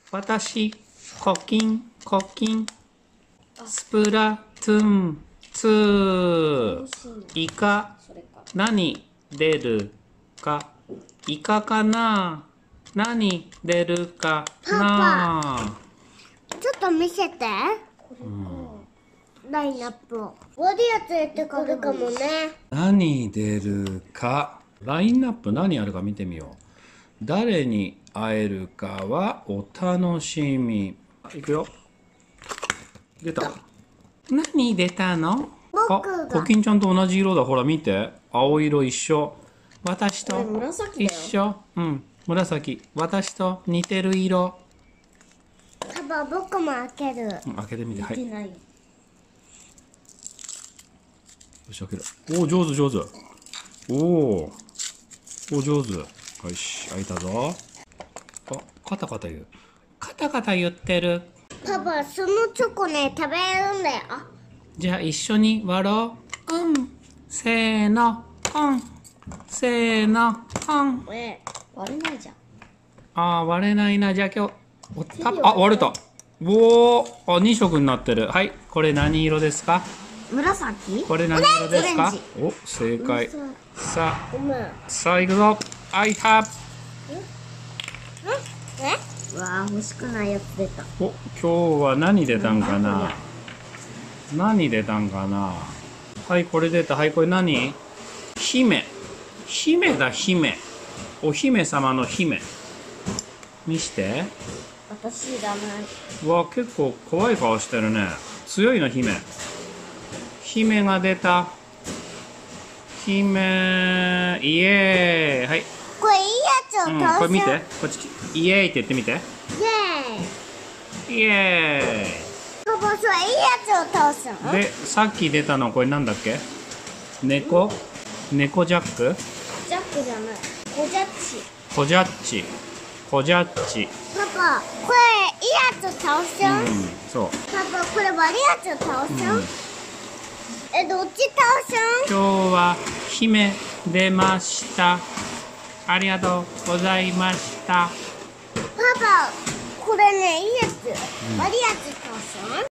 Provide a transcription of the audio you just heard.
私、コキン、コキン。スプラトゥーン2。イカ、何出るか。イカかな。何出るかな。 ちょっと見せて。ラインナップを。悪いやつやってくるかもね。 何出るか。ラインナップ何あるか見てみよう。誰に会えるかはお楽しみ。いくよ。出た。何出たの？あ、コキンちゃんと同じ色だ。ほら見て。青色一緒。私と一緒。うん、紫。私と似てる色。 パパ、僕も開ける。 開けてみて。はい。よし、開ける。おお、上手上手。おお、上手。よし、開いたぞ。あ、カタカタ言う。カタカタ言ってる。 パパ、そのチョコね、食べれるんだよ。 じゃあ一緒に割ろう。せーの、せーの、 割れないじゃん。 あー、割れないな。じゃあ今日、あ、割れた。おー、あ、2色になってる。はい、これ何色ですか？ 紫？ これ何色ですか？お、正解。さあ行くぞ。開いた。 うわー、欲しくないやつ出た。 お、今日は何出たんかな。何出たんかな。はい、これ出た。はい、これ何？姫。姫だ、姫。お姫様の姫。見して。 私いらない。 うわ、結構怖い顔してるね。強いの、姫。姫が出た。姫、イエーイ。はい。 これいいやつを倒す。 これ見て。こっち、イエーイって言ってみて。 イエーイ。 イエーイ。 パパ、それいいやつを倒すの？ で、さっき出たのこれなんだっけ？猫？猫ジャック？ ジャックじゃない。コジャッチ。 コジャッチ。コジャッチ。 パパ、これいいやつ倒すよ。 そう。 パパ、これ悪いやつ倒すよ。どっち倒すよ。 今日は姫出ました。ありがとうございました。 パパ、これね、いいやつ。悪いやつ倒すよ。